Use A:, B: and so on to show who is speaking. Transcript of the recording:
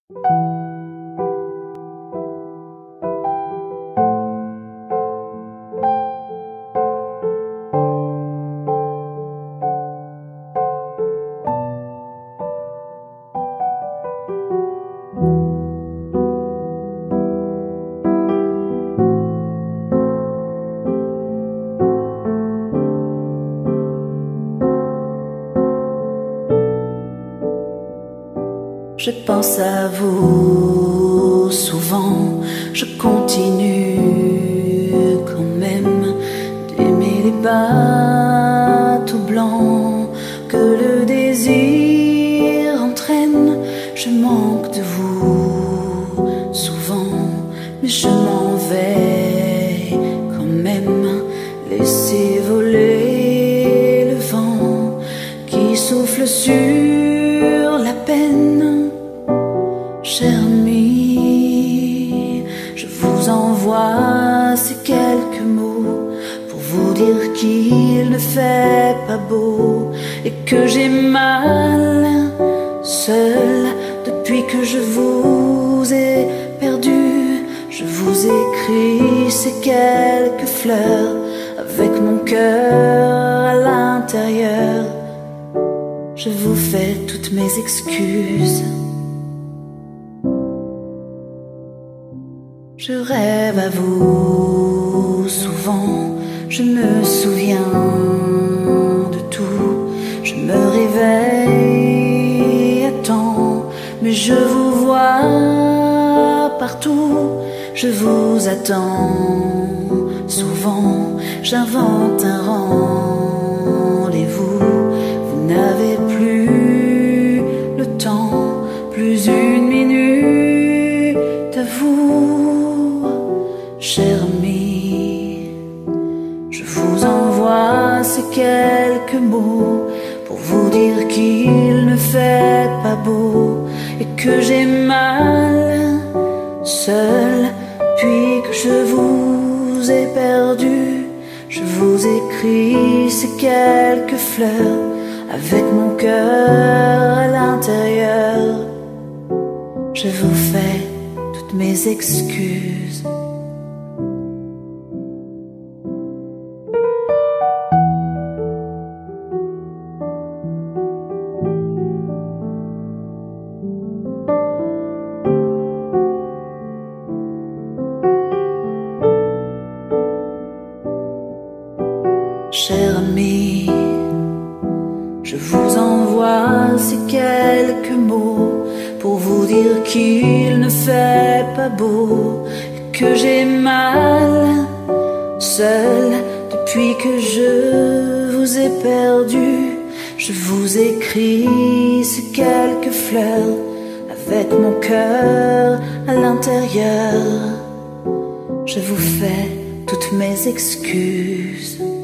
A: Je pense à vous souvent, je continue quand même d'aimer les bateaux blancs que le désir entraîne. Je manque de vous souvent, mais je m'en vais quand même laisser voler le vent qui souffle sur la peine. Cher ami, je vous envoie ces quelques mots pour vous dire qu'il ne fait pas beau et que j'ai mal seul depuis que je vous ai perdu. Je vous écris ces quelques fleurs avec mon cœur à l'intérieur. Je vous fais toutes mes excuses. Je rêve à vous souvent, je me souviens de tout. Je me réveille à temps, mais je vous vois partout. Je vous attends souvent, j'invente un rendez-vous. Vous n'avez plus le temps, plus une minute à vous. Cher ami, je vous envoie ces quelques mots pour vous dire qu'il ne fait pas beau et que j'ai mal seul depuis que je vous ai perdu. Je vous écris ces quelques fleurs avec mon cœur à l'intérieur. Je vous fais toutes mes excuses. Cher ami, je vous envoie ces quelques mots pour vous dire qu'il ne fait pas beau et que j'ai mal seul depuis que je vous ai perdu. Je vous écris ces quelques fleurs avec mon cœur à l'intérieur. Je vous fais toutes mes excuses.